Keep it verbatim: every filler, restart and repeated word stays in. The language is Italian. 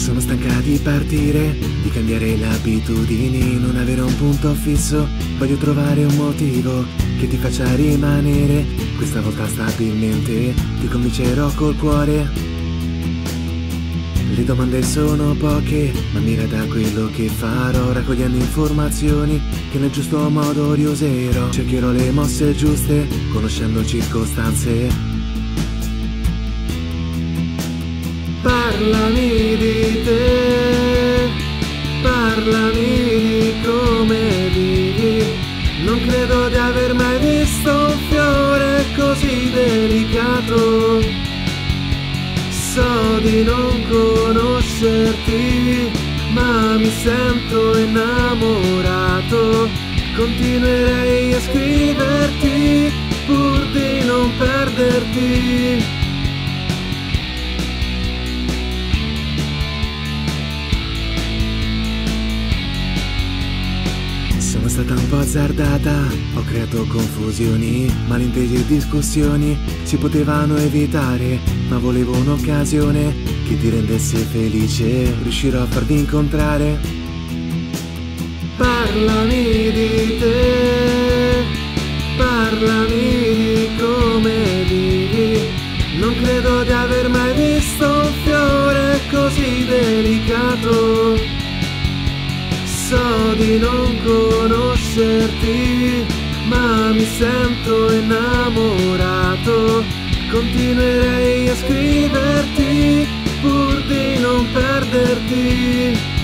Sono stanca di partire, di cambiare le abitudini, non avere un punto fisso. Voglio trovare un motivo che ti faccia rimanere. Questa volta stabilmente ti convincerò col cuore. Le domande sono poche, ma mira da quello che farò, raccogliendo informazioni che nel giusto modo riuserò. Cercherò le mosse giuste, conoscendo circostanze. Parlami di te, parlami di come vivi. Non credo di aver mai visto un fiore così delicato. So di non conoscerti, ma mi sento innamorato. Continuerei a scriverti pur di non perderti. Sono stata un po' azzardata, ho creato confusioni, malintesi e discussioni si potevano evitare, ma volevo un'occasione che ti rendesse felice, riuscirò a farvi incontrare. Parlami di te, parlami di come vivi. Non credo di aver mai visto un fiore così delicato. So di non conoscerti, ma mi sento innamorato. Continuerei a scriverti pur di non perderti.